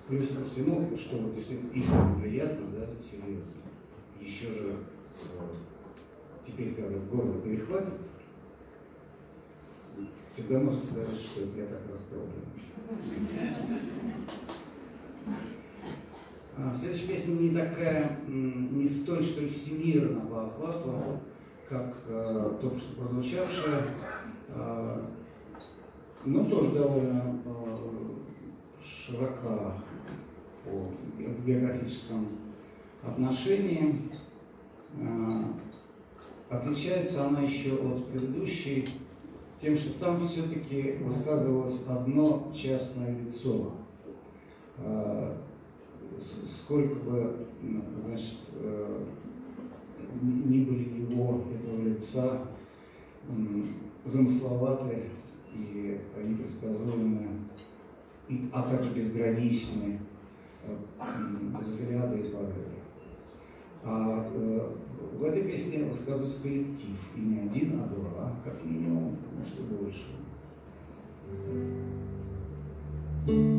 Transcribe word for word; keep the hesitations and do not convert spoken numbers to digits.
Плюс ко всему, что вот действительно искренне приятно, да, серьезно. Еще же э, теперь, когда горло перехватит, всегда можно сказать, что я так расстроен. А, следующая песня не такая, не столь, что ли, всемирно по охвату, как э, только что прозвучавшая, э, но тоже довольно э, широка по, в географическом отношении. Э, отличается она еще от предыдущей тем, что там все-таки высказывалось одно частное лицо. Э, сколько бы, значит, э, ни были его, этого лица, замысловатые и непредсказуемые, и, а также безграничные взгляды и порывы. А э, в этой песне высказывается коллектив, и не один, а два, как минимум, может и больше.